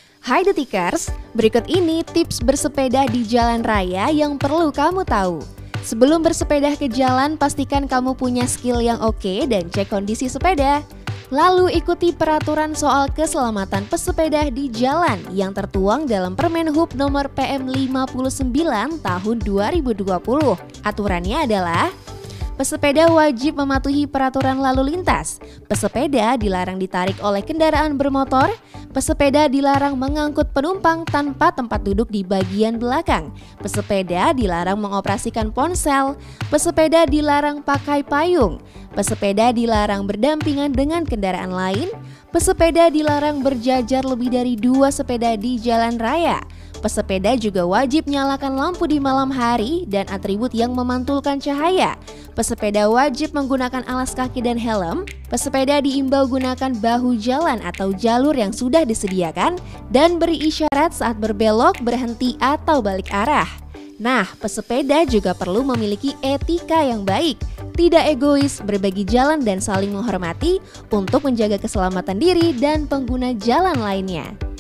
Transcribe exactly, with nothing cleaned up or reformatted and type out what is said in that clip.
Hai Detikers, berikut ini tips bersepeda di jalan raya yang perlu kamu tahu. Sebelum bersepeda ke jalan, pastikan kamu punya skill yang oke dan cek kondisi sepeda. Lalu ikuti peraturan soal keselamatan pesepeda di jalan yang tertuang dalam Permen Hub nomor P M lima puluh sembilan tahun dua ribu dua puluh. Aturannya adalah: pesepeda wajib mematuhi peraturan lalu lintas. Pesepeda dilarang ditarik oleh kendaraan bermotor. Pesepeda dilarang mengangkut penumpang tanpa tempat duduk di bagian belakang. Pesepeda dilarang mengoperasikan ponsel. Pesepeda dilarang pakai payung. Pesepeda dilarang berdampingan dengan kendaraan lain. Pesepeda dilarang berjajar lebih dari dua sepeda di jalan raya. Pesepeda juga wajib nyalakan lampu di malam hari dan atribut yang memantulkan cahaya. Pesepeda wajib menggunakan alas kaki dan helm. Pesepeda diimbau gunakan bahu jalan atau jalur yang sudah disediakan dan beri isyarat saat berbelok, berhenti, atau balik arah. Nah, pesepeda juga perlu memiliki etika yang baik, tidak egois, berbagi jalan dan saling menghormati untuk menjaga keselamatan diri dan pengguna jalan lainnya.